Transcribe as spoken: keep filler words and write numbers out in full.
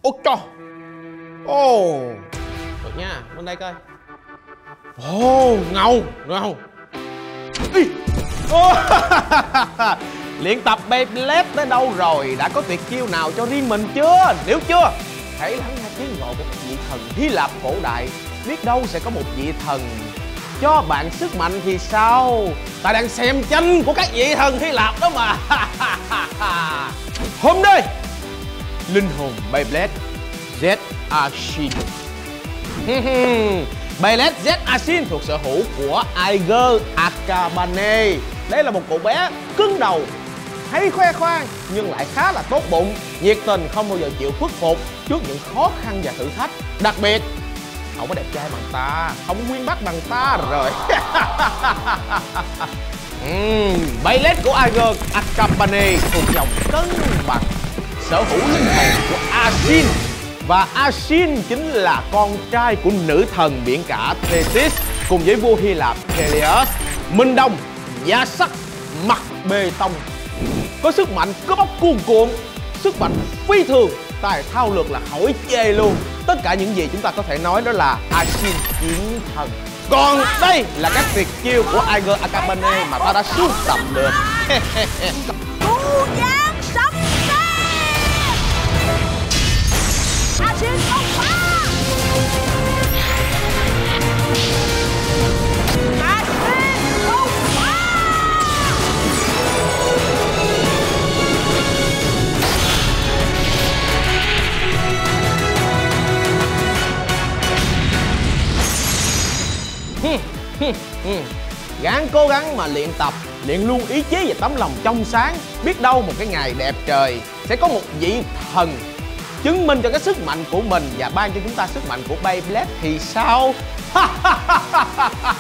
Ôi trời. Ồ. Được nha, bên đây coi. Ồ, ngầu, ngầu. Ý. Ô. Luyện tập Beyblade tới đâu rồi? Đã có tuyệt chiêu nào cho riêng mình chưa? Nếu chưa, hãy lắng nghe tiếng gọi của các vị thần Hy Lạp cổ đại. Biết đâu sẽ có một vị thần cho bạn sức mạnh thì sao? Ta đang xem tranh của các vị thần Hy Lạp đó mà. Hôm nay, linh hồn Beyblade Z Asin. Beyblade Z Asin thuộc sở hữu của Aiger Akabane. Đây là một cậu bé cứng đầu, hay khoe khoang nhưng lại khá là tốt bụng, nhiệt tình, không bao giờ chịu khuất phục trước những khó khăn và thử thách. Đặc biệt, không có đẹp trai bằng ta, không có nguyên mắt bằng ta rồi. uhm, Beyblade của Aiger Akabane thuộc dòng cân bằng, sở hữu linh hồn của Asin. Và Asin chính là con trai của nữ thần biển cả Thetis cùng với vua Hy Lạp Helios. Minh Đông, da sắt, mặt bê tông, có sức mạnh cướp bóc cuồn cuộn, sức mạnh phi thường, tài thao lược là khỏi chê luôn. Tất cả những gì chúng ta có thể nói đó là Asin chiến thần. Còn đây là các tuyệt chiêu của Aiger Akabane mà ta đã sưu tập được. Cú giáng sấm sét. Asin bộc phát. Asin bộc phát. Gắng cố gắng mà luyện tập, luyện luôn ý chí và tấm lòng trong sáng. Biết đâu một cái ngày đẹp trời sẽ có một vị thần chứng minh cho cái sức mạnh của mình và ban cho chúng ta sức mạnh của Beyblade thì sao?